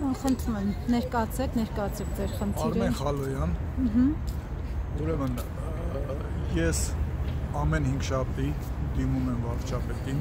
խնդրում եմ, ներկայացեք ձեր խնդիրը։ Արմեն Խալոյան։ Ուրեմն ես ամեն 5 շաբթի դիմում եմ վարչապետին,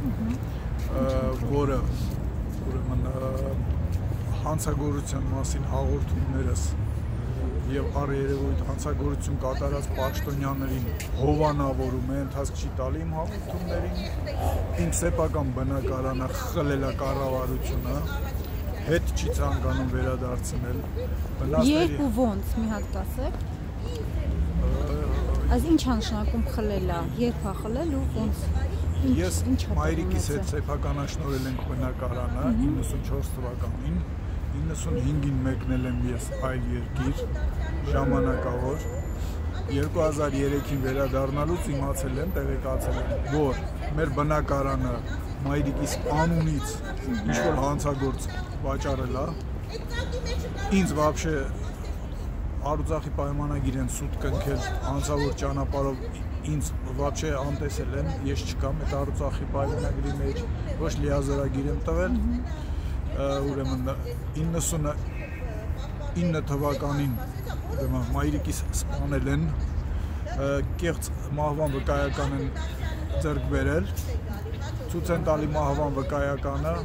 որը ուրեմն հանցագործության մասին հաղորդումներս եւ առերևույթ հանցագործություն կատարած պաշտոնյաներին հովանավորում է, ընթացք չի տալի իմ հաղորդումներին, իմ սեփական բնակարանը խլել է կառավարությունը, հետ չի ցանկանում վերադարձնել Երբ ու ոնց մի հատ կասեք։ Այս ինչ նշանակում խլելա, երբ է խլել ու ոնց։ Ես մայրիկիս հետ սեփականաշնորհել ենք բնակարանը 94 թվականին, 95-ին մեկնել եմ ես այլ երկիր, ժամանակավոր, 2003-ին վերադառնալուց իմացել եմ, տեղեկացել եմ, որ մեր բնակարանը մայրիկիս անունից ինչ-որ հանցագործ վաճառել է, ինձ вообще Արուծախի պայմանագիր են սուտ կնքել հանցավոր ճանապարհով ինձ вообще անտեսել են, ես չկամ այդ Արուծախի պայմանագրի մեջ, ոչ լիազորագիր եմ տվել, ուրեմն 99 թվականին մայրիկիս սպանել են, կեղծ մահվան վկայական են ձեռք բերել, ցույց են տալի մահվան վկայականը,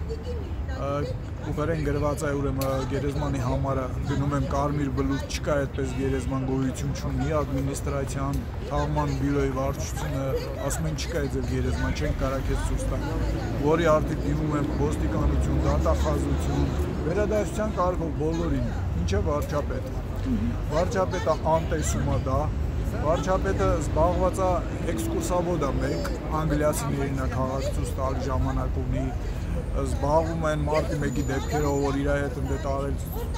ուղերեն գրված է ուրեմն գերեզմանի համարը գնում եմ կարմիր բլուր չկա այդպես գերեզման գոյություն չունի ադմինիստրացիան թաղման բյուրոյի վարչությունը ասում են չկա այդ գերեզման չեն կարող քեզ ցույց տալ որի արդիվ դիմում եմ ոստիկանություն դատախազություն վերադարձության կարգով բոլորին ինչը վարչապետը անտեսում է դա վարչապետը զբաղված է էքսկուրսավոդ է մեկ անգլիացիներին է քաղաք ցույց տալ ժամանակ ունի զբաղվում են մարտի 1-ի դեպքերով, որ իր հետ ընդդեմ տարել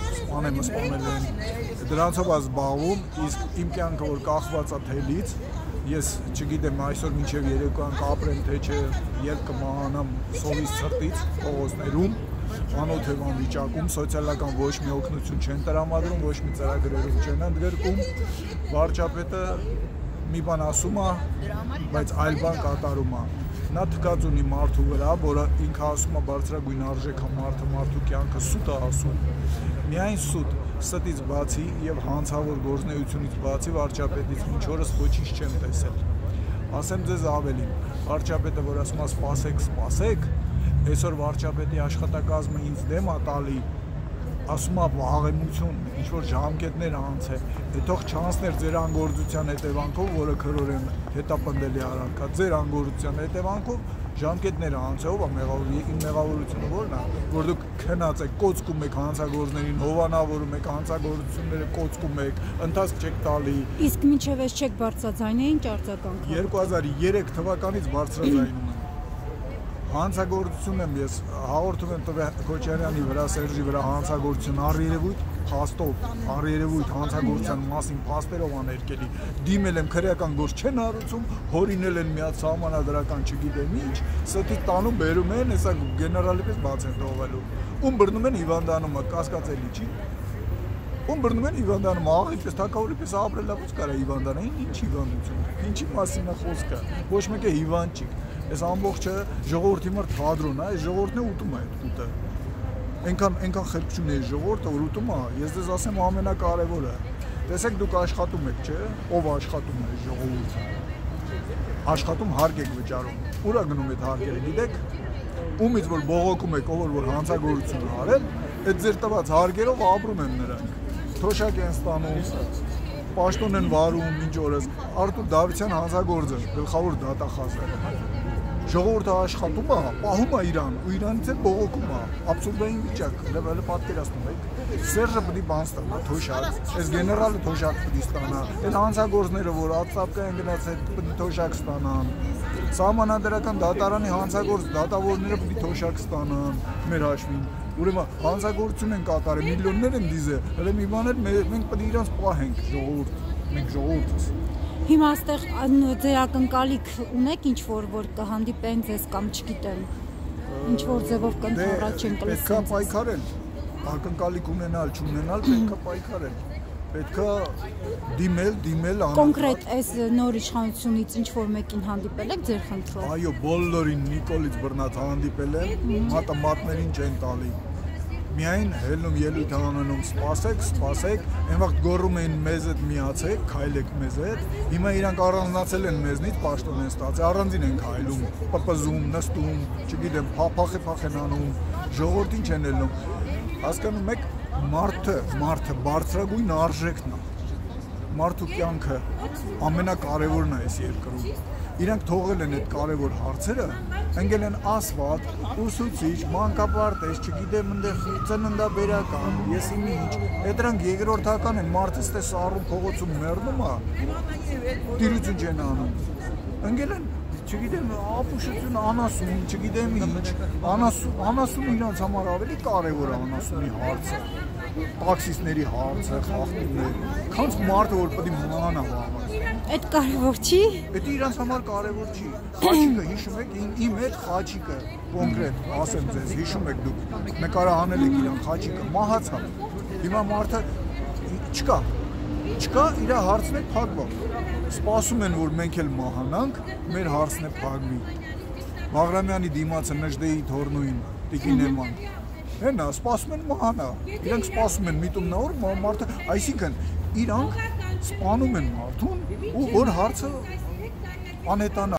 սպանել են, դրանցով է զբաղվում, իսկ իմ կյանքը որ կախված է թելից, ես չգիտեմ այսօր մինչև երեկոյան կապրեմ թե չէ, երբ կմահանամ սովից ցրտից փողոցներում, անոթ եմ անվիճակում, սոցիալական ոչ մի օգնություն չեն տրամադրում, ոչ մի ծրագրերում չեն ընդգրկում, վարչապետը մի բան ասում է, բայց այլ բան կատարում է Նա թքած ունի մարդու վրա, որը ինքը ասում է բարձրագույն արժեք է մարդու կյանքը սուտ է ասում։ Միայն սուտ, ստից բացի եւ հանցավոր գործունեությունից բացի վարչապետից մինչ օրս ոչինչ չեմ տեսել։ Ասեմ ձեզ ավելին, վարչապետը որ ասում է սպասեք, այսօր վարչապետի աշխատակազմը ինձ դեմ է տալի, ասում է վաղեմություն, ինչ որ ժամկետներ անցե, թող չանցներ ձեր անգործության հետևանքով, որը քրորեն հետապնդելի արանքա, ձեր անգործության հետևանքով ժամկետները անցե, ով է մեղավորի, իմ մեղավորությունը որն է, որ դուք քնած եք, կոծկում եք հանցագործներին, հովանավորում եք, հանցագործությունները կոծկում եք, ընթացք չեք տալի։ Իսկ մինչև այս չեք բարձրաձայնեին արձագանքը։ 2003 թվականից բարձրաձայնում եմ։ Հանցագործություն եմ ես հաղորդում եմ Տվե Քոչարյանի վրա, Սերժի վրա հանցագործություն առերևույթ փաստով, առերևույթ հանցագործության մասին փաստերով աներկելի, դիմել եմ քրեական գործ չեն հարուցում, հորինել են միած սահմանադրական չգիտեմ ինչ, ստի տանում բերում են, հեսա գեներալի պես բաց են թողելու, ում բռնում են հիվանդանումը, կասկածելի չի, ում բռնում են հիվանդանումը, աղի պես թակավորի պես ապրելավոց կարա հիվանդանային, ինչ հիվանդություն, ինչի մասին է խոսքը, ոչ մեկ է հիվանդ չի Այս ամբողջը ժողովրդի մոտ թադրուն է, այս ժողովուրդն է ուտում է այդ կուտը։ Այնքան խելք չունի այս ժողովուրդը, որ ուտում է, ես դες ասեմ ամենակարևորը։ Տեսեք դուք աշխատում եք, չէ՞, ով աշխատում է այս ժողովուրդը։ Աշխատում հարկ եք վճարում։ Ուր է գնում այդ հարկերը, գիտեք։ Ումից որ բողոքում եք, ով որ հանցագործություն արել, այդ ձեր տված հարկերով ապրում են նրանք։ Թոշակ են ստանում, պաշտոն են վարում մինչ օրս Արտուր Դավթյան հանցագործը, գլխավոր դատախազը։ Ժողովուրդը աշխատում է, պահում է իրան, ու իրանից էլ բողոքում է, աբսուրդային վիճակ, հələ պատկերացնում եք։ Սերժը պետք է բան ստանա, թոշակ, այս գեներալը թոշակ պետք է ստանա, այդ հանցագործները, որ ատստավկա են գնացել, պետք է թոշակ ստանան։ Սահմանադրական դատարանի հանցագործ դատավորները պետք է թոշակ ստանան մեր հաշվին։ Ուրեմն հանցագործություն են կատարել, միլիոններ են դիզել, հələ մի բան էլ մենք պետք է իրանց պահենք ժողովուրդ, մենք ժողովուրդս։ Հիմա այստեղ ձեր ակնկալիք ունեք ինչ-որ որ կհանդիպեն ձեզ կամ չգիտեմ, ինչ-որ ձևով կընդառաջեն կլսեն։ Պետք է պայքարել, ակնկալիք ունենալ, չունենալ, պետք է պայքարել։ Պետք է դիմել Կոնկրետ այս նոր իշխանությունից ինչ-որ մեկին հանդիպել եք ձեր խնդրով։ Այո, բոլորին Նիկոլից բռնած հանդիպել եմ, մատներին չեն տալի։ միայն հելնում ելույթ անանում, սպասեք, այն վաղ գոռում էին մեզ հետ միացեք, քայլեք մեզ հետ, հիմա իրանք առանձնացել են մեզնից, պաշտոն են ստացել, առանձին են քայլում, պպզում, նստում, չգիտեմ, փախ են անում, ժողովրդին չեն ելնում, հասկանում եք, մարդը բարձրագույն արժեքն է, մարդու կյանքը ամենակարևորն է այս երկրում, իրանք թողել են այդ կարևոր հարցերը, ընկել են ասֆալտ, ուսուցիչ, մանկապարտեզ, չգիտեմ ընդեղ ծննդաբերական, եսի ինչ, այդ դրանք երկրորդական են, մարդը ստե սառում փողոցում մեռնում է, տիրություն չեն անում, ընկել են, չգիտեմ, ապուշություն, անասուն, չգիտեմ ինչ, անասուն իրանց համար ավելի կարևոր է անասունի հարցը, տաքսիստների հարցը, խախտումները, քանց մարդը որ պետք է մանա վաղը։ Այդ կարևոր չի։ Դա իրանց համար կարևոր չի։ Խաչիկը հիշում եք, իմ հետ խաչիկը կոնկրետ, ասեմ ձեզ, հիշում եք դուք, նկարահանել եք իրան խաչիկը, մահացավ։ Հիմա մարդը չկա, իր հարցն է փակվող։ Սպասում են, որ մենք էլ մահանանք, մեր հարցն է փակվի։ Բաղրամյանի դիմացը Նժդեի թորնուին, Տիկին Էման։ Հենա, սպասում են մահանա, իրանք սպասում են միտումնավոր մարդը, այսինքն իրանք սպանում են մարդուն ու որ հարցը անհետանա